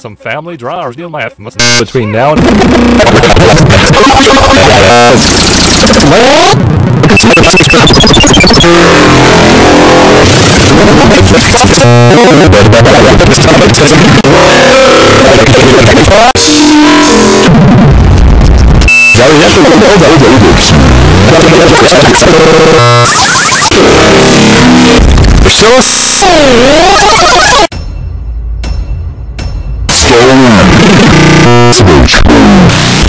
some family drama or my between now and Stone.